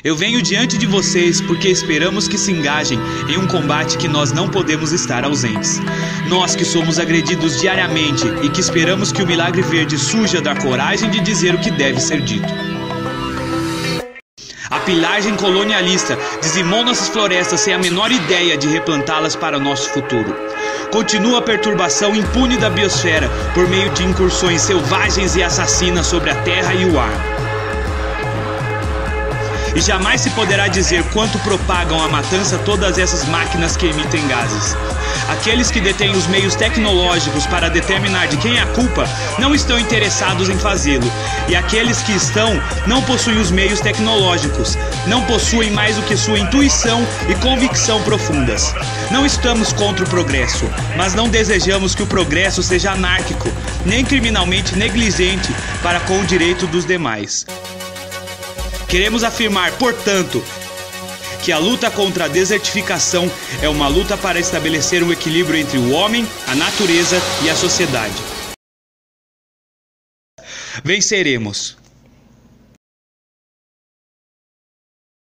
Eu venho diante de vocês porque esperamos que se engajem em um combate que nós não podemos estar ausentes. Nós que somos agredidos diariamente e que esperamos que o milagre verde surja da coragem de dizer o que deve ser dito. A pilhagem colonialista dizimou nossas florestas sem a menor ideia de replantá-las para nosso futuro. Continua a perturbação impune da biosfera por meio de incursões selvagens e assassinas sobre a terra e o ar. E jamais se poderá dizer quanto propagam a matança todas essas máquinas que emitem gases. Aqueles que detêm os meios tecnológicos para determinar de quem é a culpa não estão interessados em fazê-lo. E aqueles que estão não possuem os meios tecnológicos, não possuem mais do que sua intuição e convicção profundas. Não estamos contra o progresso, mas não desejamos que o progresso seja anárquico, nem criminalmente negligente para com o direito dos demais. Queremos afirmar, portanto, que a luta contra a desertificação é uma luta para estabelecer um equilíbrio entre o homem, a natureza e a sociedade. Venceremos.